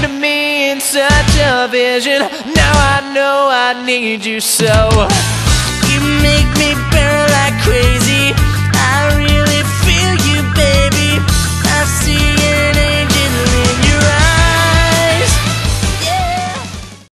to me in such a vision. Now I know I need you so. You make me